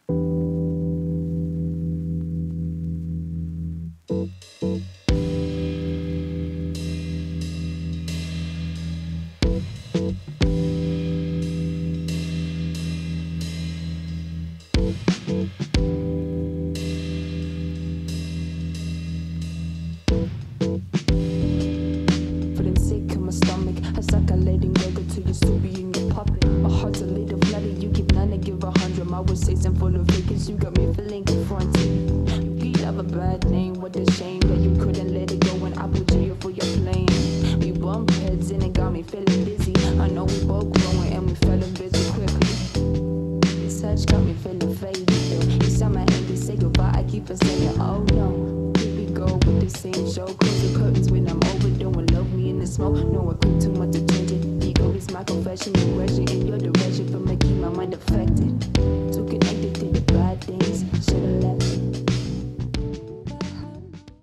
Feeling sick in my stomach. It's like I letting go till you still be in your puppet. My heart's a little flooded. You give 9, I give 100. My words I'm full of vacants. You got me feeling confronted. You have a bad name. What a shame that you couldn't let it go when I put you for your plane. We bump heads and it got me feeling dizzy. I know we both growing and we fell in busy quickly. This touch got me feeling faded. You saw my hand to say goodbye. I keep on saying, oh no. Here we go with the same show. Close the curtains when I'm overdoing. Love me in the smoke. No, I put too much attention. Ego is my confession. Aggression in your direction for making my mind affected.